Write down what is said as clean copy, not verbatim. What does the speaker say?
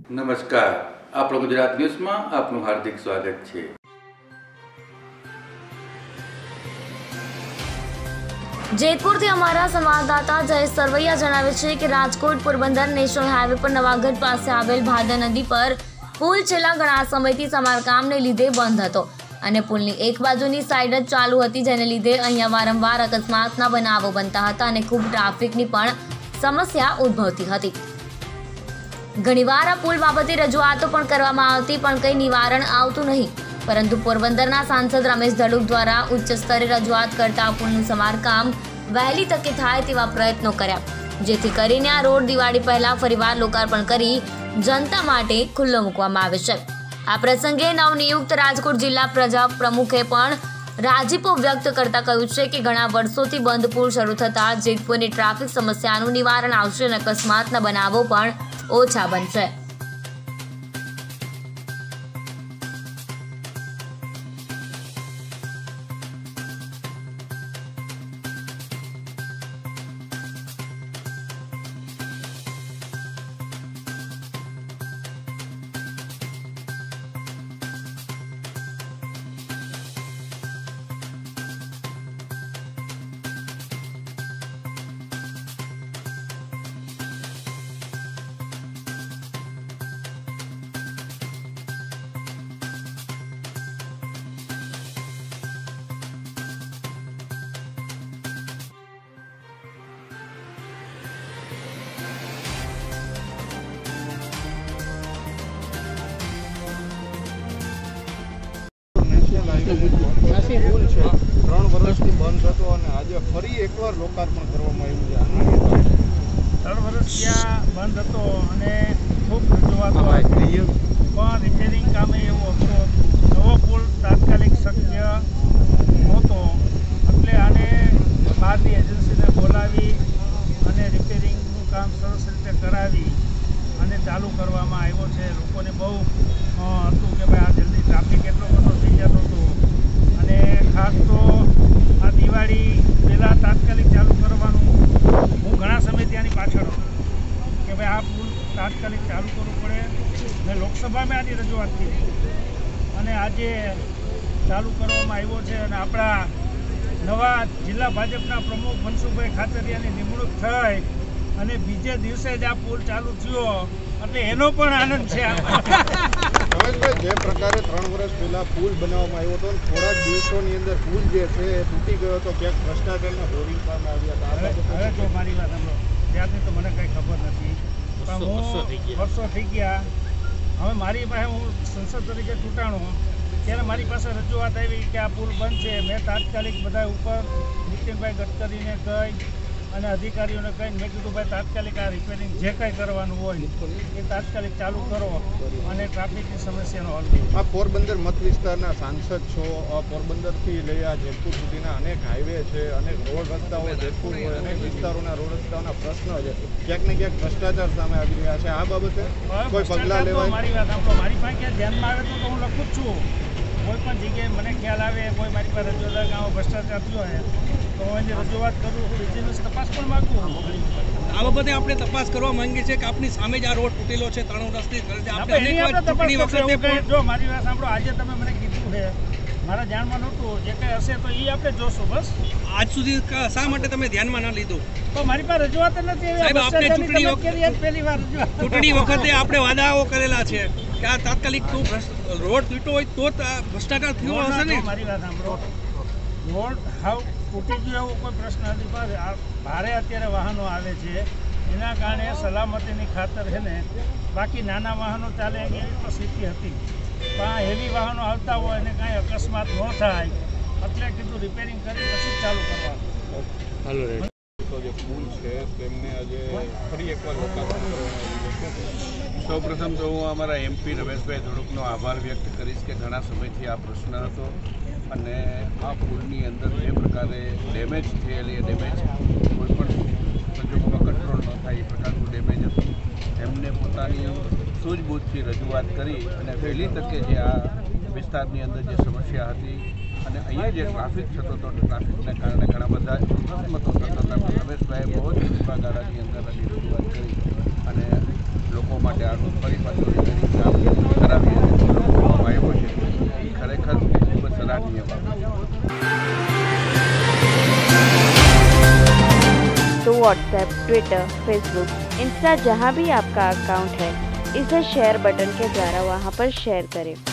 નમસ્કાર, આપણો ગુજરાત ન્યૂઝમાં આપનું હાર્દિક સ્વાગત છે। જેતપુરથી અમારા સંવાદદાતા જયેશ સરવૈયા જણાવે છે કે રાજકોટ પોરબંદર નેશનલ હાઈવે પર નવાગઢ પાસે આવેલ ભાદર નદી પર પુલ છેલ્લા ઘણા સમયથી સમારકામને લીધે બંધ હતો અને પુલની એક બાજુની સાઈડ જ ચાલુ હતી, જેને લીધે અહીંયા વારંવાર અકસ્માતના બનાવો બનતા હતા અને ખૂબ ટ્રાફિકની પણ સમસ્યા ઉદ્ભવતી હતી। ઘણીવાર આ પુલ બાબતે રજૂઆતો પણ કરવામાં આવતી, પણ કંઈ નિવારણ આવતું નહીં, પરંતુ પોરબંદરના સાંસદ રમેશ ધડુક દ્વારા ઉચ્ચ સ્તરે રજૂઆત કરતા પુલનું સમારકામ વહેલી તકે થાય તેવા પ્રયત્નો કર્યા, જેથી કરીને આ રોડ દિવાળી પહેલા ફરીવાર લોકાર્પણ કરી જનતા માટે ખુલ્લો મૂકવામાં આવે છે। આ પ્રસંગે નવનિયુક્ત રાજકોટ જિલ્લા પ્રજા પ્રમુખે પણ રાજીપો વ્યક્ત કરતા કહ્યું છે કે ઘણા વર્ષોથી બંધ પુલ શરૂ થતાં જેતપુરની ટ્રાફિક સમસ્યાનું નિવારણ આવશે અને અકસ્માતના બનાવો પણ ઓછા બનશે। પુલ છે 3 વર્ષથી બંધ હતો અને આજે ફરી એકવાર લોકાર્પણ કરવામાં આવ્યું છે। 3 વર્ષ ત્યાં બંધ હતો અને ખૂબ રજૂઆતો હતી, પણ રિપેરિંગ કામે એવું હતું, નવો પુલ તાત્કાલિક શક્ય નહોતો, એટલે આને બહારની એજન્સીને બોલાવી અને રિપેરિંગનું કામ સરસ રીતે કરાવી અને ચાલુ કરવામાં આવ્યો છે। લોકોને બહુ હતું કે ભાઈ આ જલ્દી ટ્રાફિક એટલો બધો થઈ જતો હતો અને ખાસ તો આ દિવાળી પહેલાં તાત્કાલિક ચાલુ કરવાનું હું ઘણા સમયથી આની પાછળ હતો કે ભાઈ આ પુલ તાત્કાલિક ચાલુ કરવું પડે। મેં લોકસભામાં આની રજૂઆત કરી અને આજે ચાલુ કરવામાં આવ્યો છે અને આપણા નવા જિલ્લા ભાજપના પ્રમુખ મનસુખભાઈ ખાતરિયાની નિમણૂક થઈ અને બીજે દિવસે જ આ પુલ ચાલુ થયો એટલે એનો પણ આનંદ છે। રમેશભાઈ, જે પ્રકારે 3 વર્ષ પહેલા પુલ બનાવવામાં આવ્યો હતો, થોડા દિવસોની અંદર પુલ જે છે એ તૂટી ગયો હતો, ક્યાંક ભ્રષ્ટાચારના હોર્ડિંગ સામે આવ્યા હતા। હવે જો મારી વાત સાંભળો, ત્યાંથી તો મને કંઈ ખબર નથી, પણ વર્ષો થઈ ગયા। હવે મારી પાસે હું સંસદ તરીકે ચૂંટાણો ત્યારે મારી પાસે રજૂઆત આવી કે આ પુલ બંધ છે। મેં તાત્કાલિક બધા ઉપર નીતિનભાઈ ગડકરીને કહી અને અધિકારીઓને કહીને મેં કીધું ભાઈ તાત્કાલિક આ રિપેરિંગ જે કંઈ કરવાનું હોય એ તાત્કાલિક ચાલુ કરો અને ટ્રાફિકની સમસ્યાનો હલ કરો। આ પોરબંદર મત વિસ્તારના સાંસદ છો, પોરબંદરથી લઈ આ જેતપુર સુધીના અનેક હાઈવે છે, અનેક રોડ રસ્તાઓ જેતપુર હોય, અનેક વિસ્તારોના રોડ રસ્તાઓના પ્રશ્નો છે, ક્યાંક ને ક્યાંક ભ્રષ્ટાચાર સામે આવી રહ્યા છે, આ બાબતે કોઈ પગલાં લેવાય? મારી વાત સાંભળો, મારી પાસે ક્યાં ધ્યાનમાં આવે તો હું લખું જ છું, કોઈ પણ જગ્યાએ મને ખ્યાલ આવે કોઈ મારી પાસે રજૂઆત ગામમાં ભ્રષ્ટાચાર થયો હોય તો હું એની રજૂઆત કરું, વિજિલન્સ તપાસ પણ માગું। આ બાબતે આપણે તપાસ કરવા માંગીએ છીએ કે આપની સામે જ આ રોડ તૂટેલો છે 3 વર્ષથી, જો મારી વાત સાંભળો, આજે તમે મને કીધું છે, મારા ધ્યાનમાં નહોતું, જે કંઈ હશે તો એ આપણે જોશું બસ। આજ સુધી શા માટે તમે ધ્યાનમાં ના લીધું? તો મારી પાસે રજૂઆત નથી, ચૂંટણી વખતે આપણે વાદાઓ કરેલા છે કે આ તાત્કાલિક રોડ તૂટ્યો હોય તો ભ્રષ્ટાચાર થયો હશે ને? મારી વાત સાંભળો, રોડ હાવ તૂટી ગયો એવો કોઈ પ્રશ્ન નથી, પણ ભારે અત્યારે વાહનો આવે છે એના કારણે સલામતીની ખાતર છે ને, બાકી નાના વાહનો ચાલે એવી તો સ્થિતિ હતી, પણ હેવી વાહનો આવતા હોય અને કાંઈ અકસ્માત ન થાય એટલે કીધું રિપેરિંગ કરી પછી ચાલુ કરવાનું। તો જે પુલ છે તેમને આજે ફરી એકવાર લોકાર્પણ કરવામાં આવ્યું છે। સૌપ્રથમ તો હું અમારા MP રમેશભાઈ ધડુકનો આભાર વ્યક્ત કરીશ કે ઘણા સમયથી આ પ્રશ્ન હતો અને આ પુલની અંદર જે પ્રકારે ડેમેજ થયેલી એ ડેમેજ કોઈપણ સંજોગોમાં કંટ્રોલ ન થાય એ પ્રકારનું ડેમેજ હતું, એમને પોતાની સૂઝબૂછથી રજૂઆત કરી અને વહેલી તકે જે આ વિસ્તારની અંદર જે સમસ્યા હતી અને અહીંયા જે ટ્રાફિક થતો હતો, ટ્રાફિકને કારણે ઘણા બધા અકસ્માતો થતા હતા, રમેશભાઈએ બહુ જ ટૂંકા ગાળાની અંદર રજૂઆત કરી અને લોકો માટે આનું ફરી પાછું व्हाट्सएप, ट्विटर, फेसबुक, इंस्टा जहां भी आपका अकाउंट है, इसे शेयर बटन के द्वारा वहां पर शेयर करें।